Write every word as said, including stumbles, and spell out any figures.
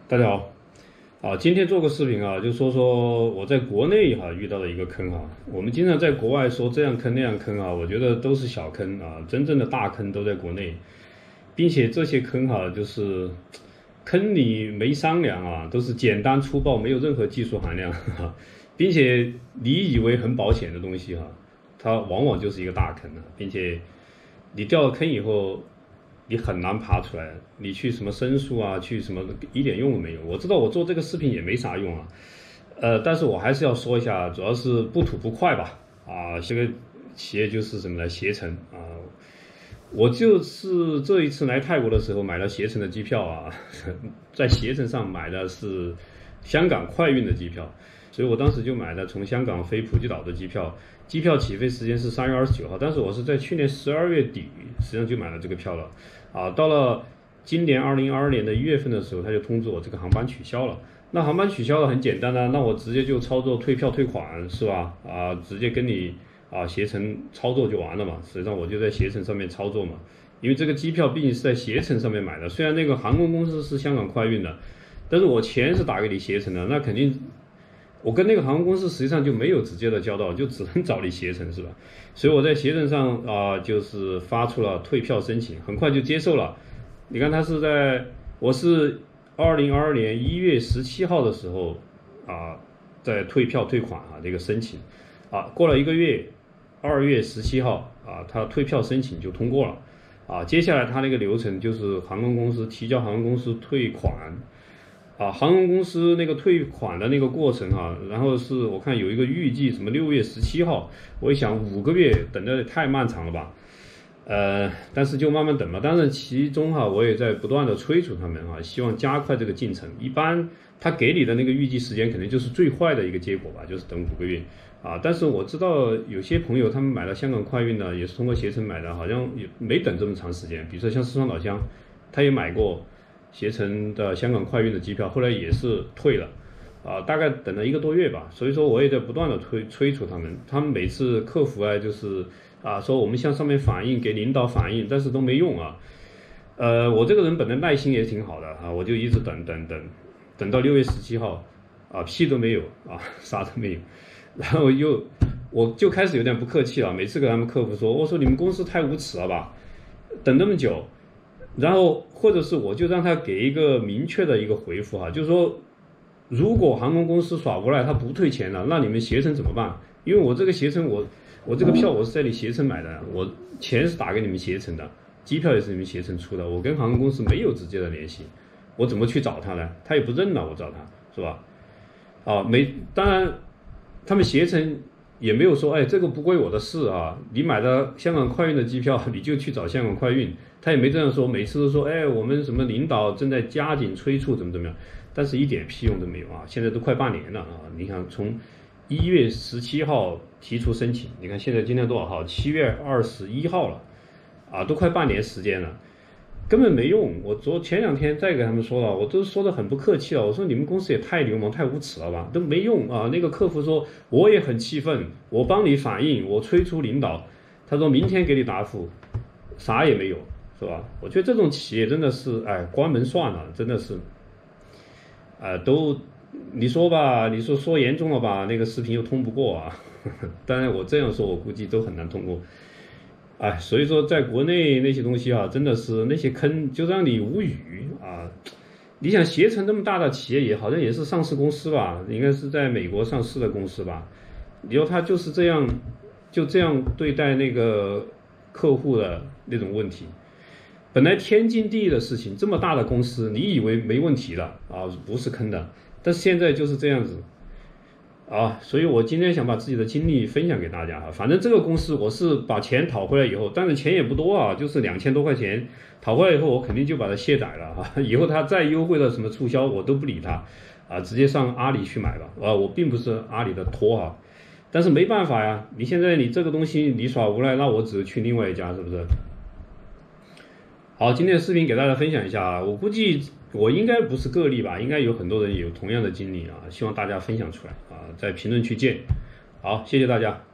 大家好，啊，今天做个视频啊，就说说我在国内哈、啊、遇到的一个坑哈、啊。我们经常在国外说这样坑那样坑啊，我觉得都是小坑啊，真正的大坑都在国内，并且这些坑哈、啊、就是坑你没商量啊，都是简单粗暴，没有任何技术含量哈，并且你以为很保险的东西哈、啊，它往往就是一个大坑啊，并且你掉了坑以后。你很难爬出来，你去什么申诉啊，去什么一点用都没有。我知道我做这个视频也没啥用啊，呃，但是我还是要说一下，主要是不吐不快吧。啊，这个企业就是什么呢？携程啊，我就是这一次来泰国的时候买了携程的机票啊，在携程上买的是香港快运的机票，所以我当时就买了从香港飞普吉岛的机票。机票起飞时间是三月二十九号，但是我是在去年十二月底实际上就买了这个票了，啊，到了今年二零二二年的一月份的时候，他就通知我这个航班取消了。那航班取消了很简单啊，那我直接就操作退票退款是吧？啊，直接跟你啊携程操作就完了嘛。实际上我就在携程上面操作嘛，因为这个机票毕竟是在携程上面买的，虽然那个航空公司是香港快运的，但是我钱是打给你携程的，那肯定。我跟那个航空公司实际上就没有直接的交道，就只能找你携程是吧？所以我在携程上啊、呃，就是发出了退票申请，很快就接受了。你看，他是在我是二零二二年一月十七号的时候啊、呃，在退票退款啊这个申请啊，过了一个月，二月十七号啊，他退票申请就通过了啊。接下来他那个流程就是航空公司提交航空公司退款。啊，航空公司那个退款的那个过程啊，然后是我看有一个预计什么六月十七号，我一想五个月等的也太漫长了吧，呃，但是就慢慢等吧。当然其中哈、啊，我也在不断的催促他们啊，希望加快这个进程。一般他给你的那个预计时间肯定就是最坏的一个结果吧，就是等五个月啊。但是我知道有些朋友他们买了香港快运呢，也是通过携程买的，好像也没等这么长时间。比如说像四川老乡，他也买过。携程的香港快运的机票，后来也是退了，啊，大概等了一个多月吧。所以说我也在不断的催催促他们，他们每次客服啊，就是啊说我们向上面反映，给领导反映，但是都没用啊。呃，我这个人本来耐心也挺好的啊，我就一直等等等，等到六月十七号，啊，屁都没有啊，啥都没有，然后又我就开始有点不客气了，每次给他们客服说，我说你们公司太无耻了吧，等那么久。然后，或者是我就让他给一个明确的一个回复哈，就是说，如果航空公司耍无赖，他不退钱了，那你们携程怎么办？因为我这个携程，我我这个票我是在你携程买的，我钱是打给你们携程的，机票也是你们携程出的，我跟航空公司没有直接的联系，我怎么去找他呢？他也不认了，我找他是吧？啊，没，当然，他们携程。也没有说，哎，这个不归我的事啊！你买的香港快运的机票，你就去找香港快运。他也没这样说，每次都说，哎，我们什么领导正在加紧催促，怎么怎么样，但是一点屁用都没有啊！现在都快半年了啊！你看，从一月十七号提出申请，你看现在今天多少号？七月二十一号了，啊，都快半年时间了。根本没用，我昨前两天再给他们说了，我都说的很不客气了。我说你们公司也太流氓、太无耻了吧，都没用啊！那个客服说我也很气愤，我帮你反映，我催促领导，他说明天给你答复，啥也没有，是吧？我觉得这种企业真的是，哎，关门算了，真的是，啊、呃，都你说吧，你说说严重了吧，那个视频又通不过啊。当然我这样说，我估计都很难通过。哎，所以说在国内那些东西啊，真的是那些坑就让你无语啊！你想携程这么大的企业，也好像也是上市公司吧，应该是在美国上市的公司吧？你说他就是这样，就这样对待那个客户的那种问题，本来天经地义的事情，这么大的公司，你以为没问题了啊？不是坑的，但是现在就是这样子。啊，所以我今天想把自己的经历分享给大家哈。反正这个公司我是把钱讨回来以后，但是钱也不多啊，就是两千多块钱，讨回来以后我肯定就把它卸载了哈。以后它再优惠的什么促销我都不理它，啊，直接上阿里去买吧。啊，我并不是阿里的托哈，但是没办法呀，你现在你这个东西你耍无赖，那我只去另外一家是不是？好，今天的视频给大家分享一下啊，我估计我应该不是个例吧，应该有很多人有同样的经历啊，希望大家分享出来啊，在评论区见。好，谢谢大家。